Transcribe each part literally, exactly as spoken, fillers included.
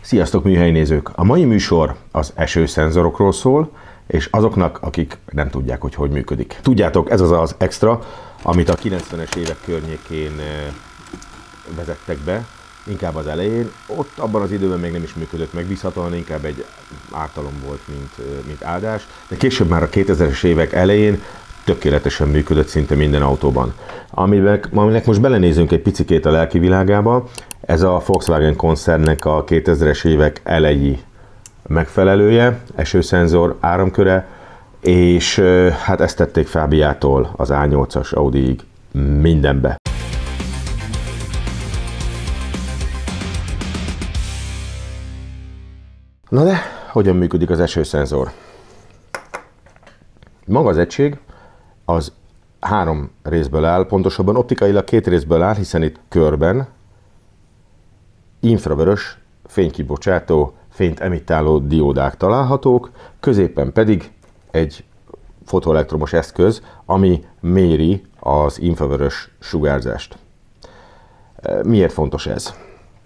Sziasztok műhelyi nézők! A mai műsor az esőszenzorokról szól, és azoknak, akik nem tudják, hogy hogy működik. Tudjátok, ez az az extra, amit a kilencvenes évek környékén vezettek be, inkább az elején. Ott abban az időben még nem is működött megbízhatóan, inkább egy ártalom volt, mint, mint áldás. De később már a kétezres évek elején tökéletesen működött szinte minden autóban. Aminek, aminek most belenézünk egy picikét a lelki világába, ez a Volkswagen koncernnek a kétezres évek elejé megfelelője, esőszenzor, áramköre, és hát ezt tették Fabiától az á nyolcas Audiig mindenbe. Na de, hogyan működik az esőszenzor? Maga az egység az három részből áll, pontosabban optikailag két részből áll, hiszen itt körben infravörös, fénykibocsátó, fényt emittáló diódák találhatók, középen pedig egy fotoelektromos eszköz, ami méri az infravörös sugárzást. Miért fontos ez?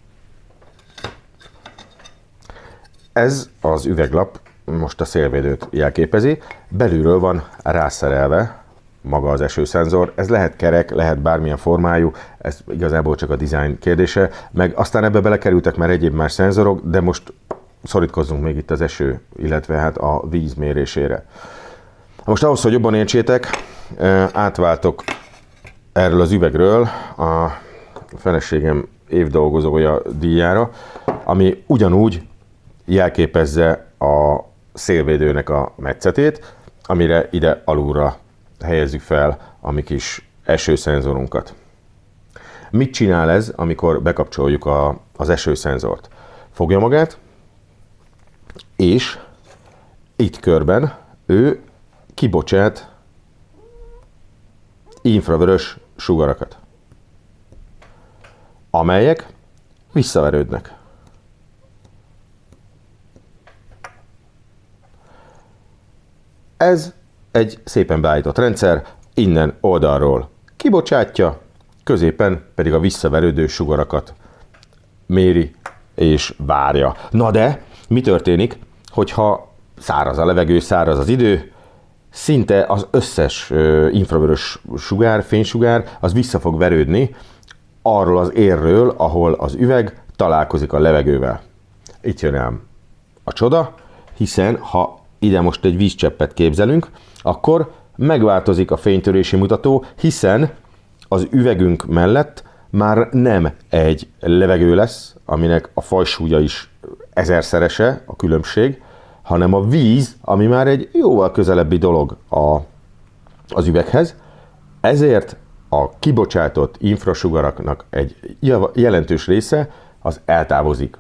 Ez az üveglap most a szélvédőt jelképezi, belülről van rászerelve maga az esőszenzor, ez lehet kerek, lehet bármilyen formájú, ez igazából csak a design kérdése, meg aztán ebbe belekerültek már egyéb más szenzorok, de most szorítkozzunk még itt az eső, illetve hát a víz mérésére. Most ahhoz, hogy jobban értsétek, átváltok erről az üvegről a feleségem évdolgozója díjára, ami ugyanúgy jelképezze a szélvédőnek a metszetét, amire ide alulra helyezzük fel a mi kis esőszenzorunkat. Mit csinál ez, amikor bekapcsoljuk a, az esőszenzort? Fogja magát, és itt körben ő kibocsát infravörös sugarakat, amelyek visszaverődnek. Ez egy szépen beállított rendszer, innen oldalról kibocsátja, középen pedig a visszaverődő sugarakat méri és várja. Na de, mi történik, hogyha száraz a levegő, száraz az idő, szinte az összes infravörös sugár, fénysugár, az vissza fog verődni arról az érről, ahol az üveg találkozik a levegővel. Itt jön ám a csoda, hiszen ha ide most egy vízcseppet képzelünk, akkor megváltozik a fénytörési mutató, hiszen az üvegünk mellett már nem egy levegő lesz, aminek a fajsúlya is ezerszerese a különbség, hanem a víz, ami már egy jóval közelebbi dolog a, az üveghez. Ezért a kibocsátott infrasugaraknak egy jelentős része az eltávozik.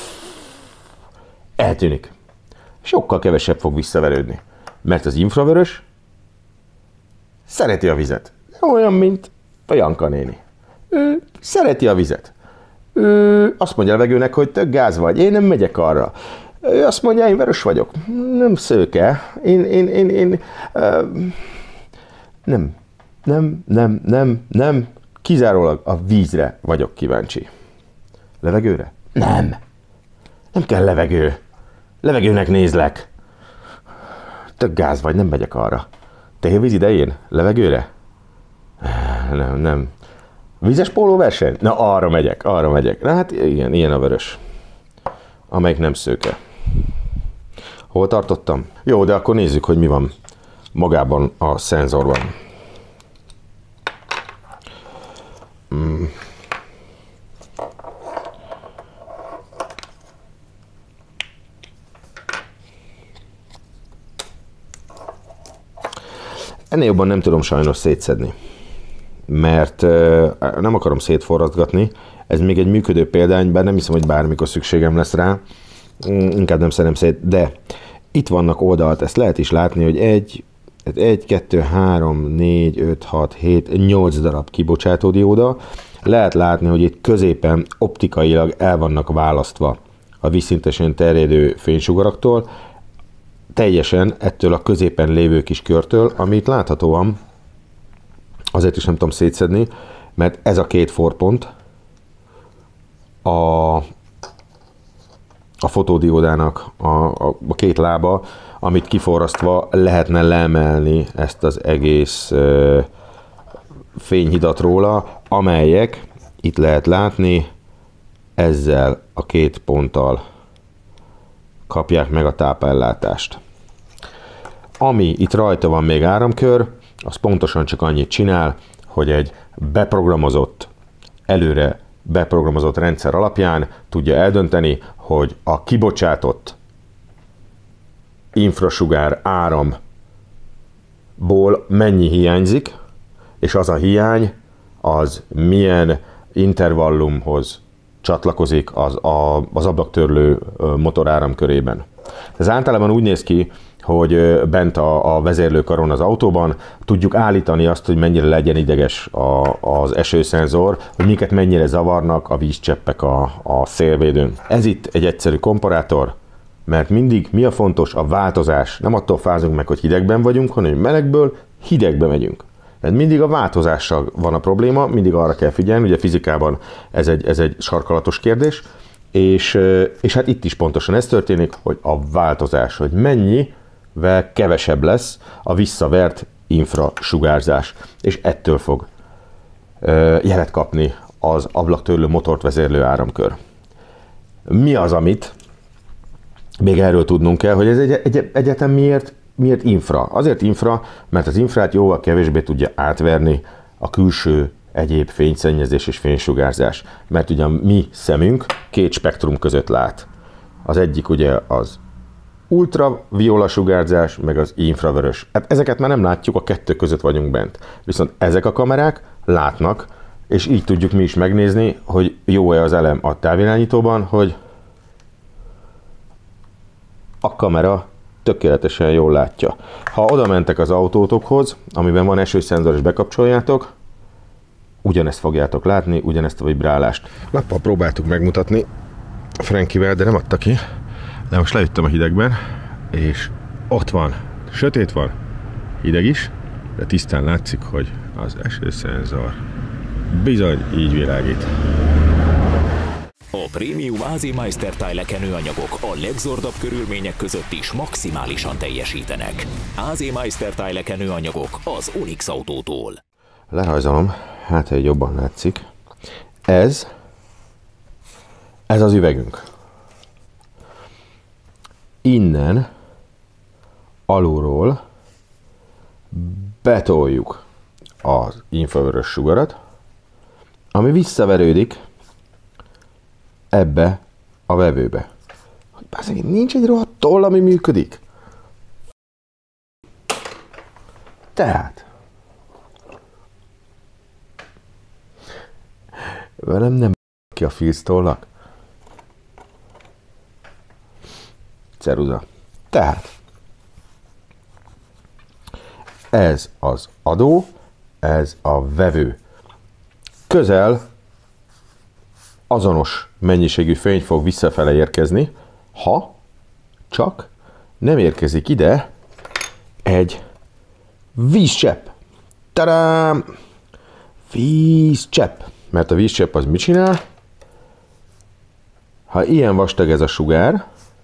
Eltűnik. Sokkal kevesebb fog visszaverődni, mert az infravörös szereti a vizet. Olyan, mint a Janka néni. Ő szereti a vizet. Ő azt mondja a levegőnek, hogy tök gáz vagy, én nem megyek arra. Ő azt mondja, én vörös vagyok. Nem szőke. Én, én, én, én uh, nem, nem, nem, nem, nem. Kizárólag a vízre vagyok kíváncsi. Levegőre? Nem. Nem kell levegő. Levegőnek nézlek. Tök gáz vagy, nem megyek arra. Tehévíz idején? Levegőre? Nem, nem. Vízes pólóverseny? Na, arra megyek, arra megyek. Na hát igen, ilyen a vörös. Amelyik nem szőke. Hol tartottam? Jó, de akkor nézzük, hogy mi van magában a szenzorban. Mm. Ennél jobban nem tudom sajnos szétszedni, mert nem akarom szétforratgatni, ez még egy működő példány, bár nem hiszem, hogy bármikor szükségem lesz rá, inkább nem szedem szét, de itt vannak oldalt, ezt lehet is látni, hogy egy, egy, kettő, három, négy, öt, hat, hét, nyolc darab kibocsátó dióda, lehet látni, hogy itt középen optikailag el vannak választva a vízszintesen terjedő fénysugaraktól, teljesen ettől a középen lévő kis körtől, amit láthatóan, azért is nem tudom szétszedni, mert ez a két forpont a a fotódiódának a, a, a két lába, amit kiforrasztva lehetne leemelni ezt az egész ö, fényhidat róla, amelyek, itt lehet látni, ezzel a két ponttal kapják meg a tápellátást. Ami itt rajta van még áramkör, az pontosan csak annyit csinál, hogy egy beprogramozott, előre beprogramozott rendszer alapján tudja eldönteni, hogy a kibocsátott infrasugár áramból mennyi hiányzik, és az a hiány, az milyen intervallumhoz csatlakozik az, a, az ablaktörlő motoráram körében. Ez általában úgy néz ki, hogy bent a, a vezérlőkaron az autóban tudjuk állítani azt, hogy mennyire legyen ideges a, az esőszenzor, hogy minket mennyire zavarnak a vízcseppek a, a szélvédőn. Ez itt egy egyszerű komparátor, mert mindig mi a fontos? A változás. Nem attól fázunk meg, hogy hidegben vagyunk, hanem hogy melegből hidegbe megyünk. Tehát mindig a változással van a probléma, mindig arra kell figyelni, ugye fizikában ez egy, ez egy sarkalatos kérdés, és, és hát itt is pontosan ez történik, hogy a változás, hogy mennyivel kevesebb lesz a visszavert infrasugárzás, és ettől fog jelet kapni az ablaktörlő motort vezérlő áramkör. Mi az, amit még erről tudnunk kell, hogy ez egy, egy, egyetem miért, miért infra? Azért infra, mert az infrát jóval kevésbé tudja átverni a külső egyéb fényszennyezés és fénysugárzás. Mert ugye a mi szemünk két spektrum között lát. Az egyik ugye az ultraviola sugárzás, meg az infravörös. Hát ezeket már nem látjuk, a kettő között vagyunk bent. Viszont ezek a kamerák látnak, és így tudjuk mi is megnézni, hogy jó-e az elem a távirányítóban, hogy a kamera tökéletesen jól látja. Ha oda mentek az autótokhoz, amiben van esőszenzor és bekapcsoljátok, ugyanezt fogjátok látni, ugyanezt a vibrálást. Lappal próbáltuk megmutatni Frankivel, de nem adta ki. De most leüttem a hidegben, és ott van, sötét van, hideg is, de tisztán látszik, hogy az esőszenzor bizony így világít. A prémium á zé Meister tájlekenőanyagok a legzordabb körülmények között is maximálisan teljesítenek. á zé Meister tájlekenőanyagok az Onyx autótól. Lerajzolom, hát hogy jobban látszik. Ez, ez az üvegünk. Innen, alulról betoljuk az infravörös sugarat, ami visszaverődik ebbe a vevőbe. Hogy nincs egy rohadt toll, ami működik. Tehát velem nem ki a filztollak. Ceruza. Tehát ez az adó, ez a vevő. Közel azonos mennyiségű fény fog visszafele érkezni, ha csak nem érkezik ide egy vízcsepp. Tadám! Vízcsepp. Mert a vízcsepp az mit csinál? Ha ilyen vastag ez a sugár,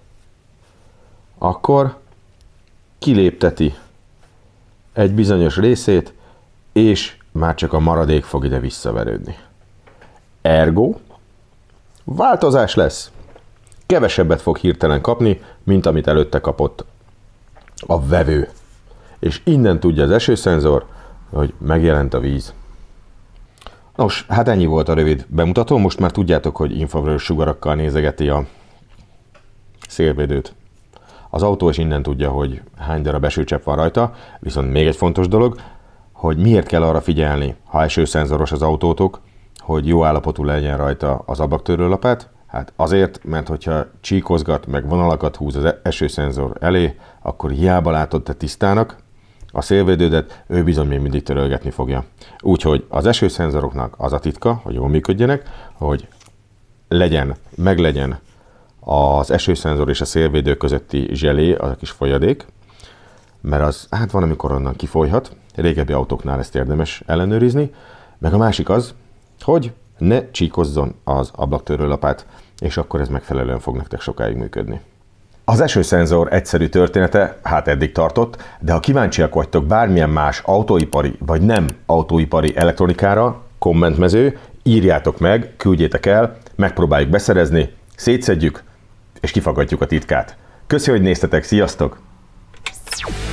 akkor kilépteti egy bizonyos részét, és már csak a maradék fog ide visszaverődni. Ergo, változás lesz. Kevesebbet fog hirtelen kapni, mint amit előtte kapott a vevő. És innen tudja az esőszenzor, hogy megjelent a víz. Nos, hát ennyi volt a rövid bemutató. Most már tudjátok, hogy infravörös sugarakkal nézegeti a szélvédőt az autó, és innen tudja, hogy hány darab esőcsepp van rajta. Viszont még egy fontos dolog, hogy miért kell arra figyelni, ha esőszenzoros az autótok, hogy jó állapotú legyen rajta az ablaktörőlapát. Hát azért, mert hogyha csíkozgat, meg vonalakat húz az esőszenzor elé, akkor hiába látod te tisztának a szélvédődet, ő bizony még mindig törölgetni fogja. Úgyhogy az esőszenzoroknak az a titka, hogy jól működjenek, hogy legyen, meglegyen az esőszenzor és a szélvédő közötti zselé, az a kis folyadék, mert az, hát van, amikor onnan kifolyhat, régebbi autóknál ezt érdemes ellenőrizni, meg a másik az, hogy ne csíkozzon az ablaktörőlapát. és akkor ez megfelelően fog nektek sokáig működni. Az esőszenzor egyszerű története hát eddig tartott, de ha kíváncsiak vagytok bármilyen más autóipari vagy nem autóipari elektronikára, kommentmező, írjátok meg, küldjétek el, megpróbáljuk beszerezni, szétszedjük és kifaggatjuk a titkát. Köszi, hogy néztetek, sziasztok!